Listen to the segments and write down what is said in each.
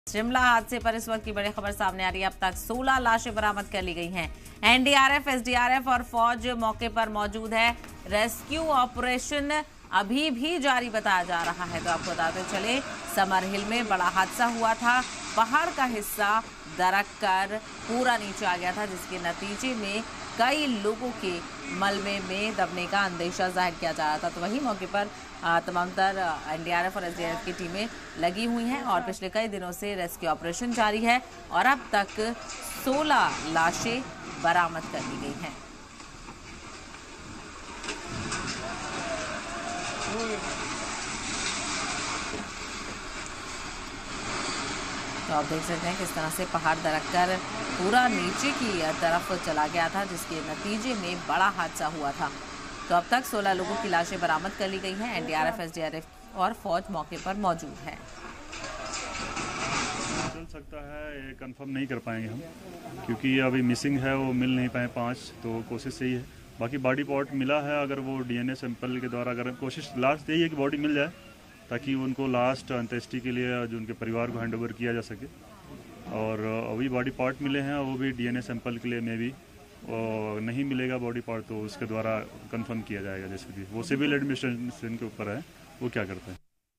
शिमला हादसे पर इस वक्त की बड़ी खबर सामने आ रही है। अब तक 16 लाशें बरामद कर ली गई हैं। एनडीआरएफ, एसडीआरएफ और फौज मौके पर मौजूद है। रेस्क्यू ऑपरेशन अभी भी जारी बताया जा रहा है। तो आपको बताते चले, समर हिल में बड़ा हादसा हुआ था। पहाड़ का हिस्सा दरक कर पूरा नीचे आ गया था, जिसके नतीजे में कई लोगों के मलबे में दबने का अंदेशा जाहिर किया जा रहा था। तो वहीं मौके पर तमाम तर एनडीआरएफ और एसडीआरएफ की टीमें लगी हुई हैं और पिछले कई दिनों से रेस्क्यू ऑपरेशन जारी है और अब तक 16 लाशें बरामद कर ली गई हैं। तो आप देख सकते हैं किस तरह से पहाड़ दरक कर पूरा नीचे की तरफ चला गया था, जिसके नतीजे में बड़ा हादसा हुआ था। तो अब तक 16 लोगों की लाशें बरामद कर ली गई हैं। एनडीआरएफ, एसडीआरएफ और फौज मौके पर मौजूद है। चल सकता है, ये कंफर्म नहीं कर पाएंगे हम, क्योंकि अभी मिसिंग है, वो मिल नहीं पाए 5। तो कोशिश यही है। बाकी बॉडी पार्ट मिला है, अगर वो डीएनए सैंपल के द्वारा अगर कोशिश लास्ट यही है कि बॉडी मिल जाए, ताकि उनको लास्ट अंत्येष्टि के लिए जो उनके परिवार को हैंडओवर किया जा सके। और अभी बॉडी पार्ट मिले हैं, वो भी डीएनए सैंपल के लिए में भी नहीं मिलेगा बॉडी पार्ट, तो उसके द्वारा कंफर्म किया जाएगा। जैसे कि वो सिविल एडमिनिस्ट्रेशन के ऊपर है, वो क्या करते हैं।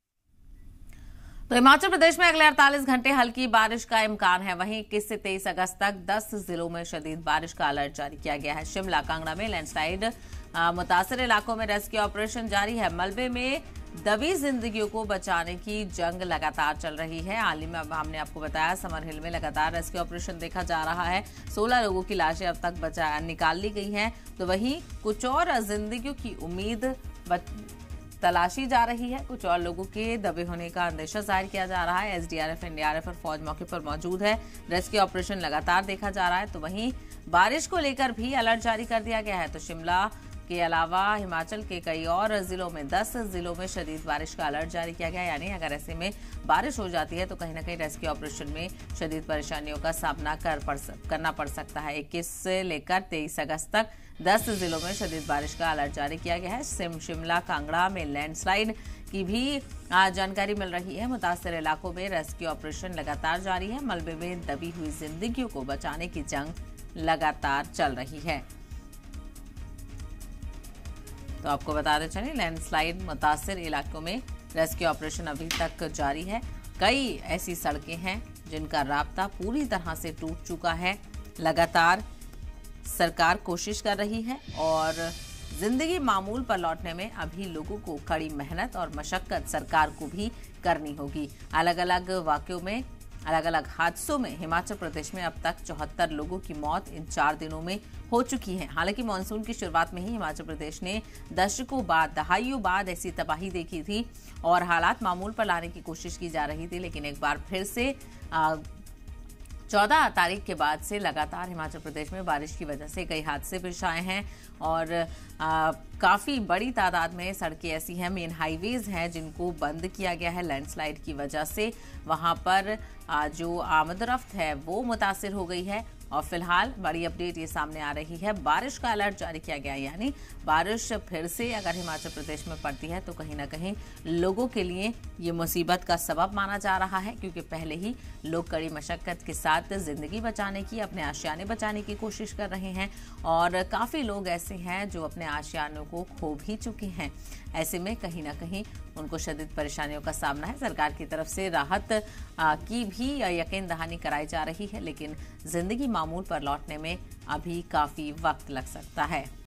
तो हिमाचल प्रदेश में अगले 48 घंटे हल्की बारिश का इम्कान है। वहीं 21 से 23 अगस्त तक 10 जिलों में शदीद बारिश का अलर्ट जारी किया गया है। शिमला, कांगड़ा में लैंडस्लाइड मुतासर इलाकों में रेस्क्यू ऑपरेशन जारी है। मलबे में दबी जिंदगियों को बचाने की जंग लगातार चल रही है। हाल ही में हमने आपको बताया, समर हिल में लगातार रेस्क्यू ऑपरेशन देखा जा रहा है। 16 लोगों की लाशें अब तक निकाल ली गई हैं। तो वहीं कुछ और जिंदगियों की उम्मीद तलाशी जा रही है। कुछ और लोगों के दबे होने का अंदेशा जाहिर किया जा रहा है। एसडीआरएफ, एनडीआरएफ और फौज मौके पर मौजूद है। रेस्क्यू ऑपरेशन लगातार देखा जा रहा है। तो वहीं बारिश को लेकर भी अलर्ट जारी कर दिया गया है। तो शिमला के अलावा हिमाचल के कई और जिलों में 10 जिलों में शदीद बारिश का अलर्ट जारी किया गया। यानी अगर ऐसे में बारिश हो जाती है तो कहीं ना कहीं रेस्क्यू ऑपरेशन में शदीद परेशानियों का सामना करना पड़ सकता है। 21 से लेकर 23 अगस्त तक 10 जिलों में शदीद बारिश का अलर्ट जारी किया गया है। शिमला, कांगड़ा में लैंडस्लाइड की भी जानकारी मिल रही है। मुतासर इलाकों में रेस्क्यू ऑपरेशन लगातार जारी है। मलबे में दबी हुई जिंदगियों को बचाने की जंग लगातार चल रही है। तो आपको बताते चलें, लैंडस्लाइड मुतासर इलाकों में रेस्क्यू ऑपरेशन अभी तक जारी है। कई ऐसी सड़कें हैं जिनका राब्ता पूरी तरह से टूट चुका है। लगातार सरकार कोशिश कर रही है और जिंदगी मामूल पर लौटने में अभी लोगों को कड़ी मेहनत और मशक्कत सरकार को भी करनी होगी। अलग अलग वाक़यों में, अलग अलग हादसों में हिमाचल प्रदेश में अब तक 74 लोगों की मौत इन 4 दिनों में हो चुकी है। हालांकि मानसून की शुरुआत में ही हिमाचल प्रदेश ने दशकों बाद, दहाइयों बाद ऐसी तबाही देखी थी और हालात मामूल पर लाने की कोशिश की जा रही थी। लेकिन एक बार फिर से 14 तारीख के बाद से लगातार हिमाचल प्रदेश में बारिश की वजह से कई हादसे पेश आए हैं और काफ़ी बड़ी तादाद में सड़कें ऐसी हैं, मेन हाईवेज हैं, जिनको बंद किया गया है लैंडस्लाइड की वजह से। वहां पर जो आमदरफ्त है वो मुतासिर हो गई है। और फिलहाल बड़ी अपडेट ये सामने आ रही है, बारिश का अलर्ट जारी किया गया। यानी बारिश फिर से अगर हिमाचल प्रदेश में पड़ती है तो कहीं ना कहीं लोगों के लिए ये मुसीबत का सबब माना जा रहा है, क्योंकि पहले ही लोग कड़ी मशक्कत के साथ जिंदगी बचाने की, अपने आशियाने बचाने की कोशिश कर रहे हैं और काफ़ी लोग ऐसे हैं जो अपने आशियानों को खो भी चुके हैं। ऐसे में कहीं ना कहीं उनको शदीद परेशानियों का सामना है। सरकार की तरफ से राहत की भी यकीन दहानी कराई जा रही है, लेकिन जिंदगी मामूल पर लौटने में अभी काफ़ी वक्त लग सकता है।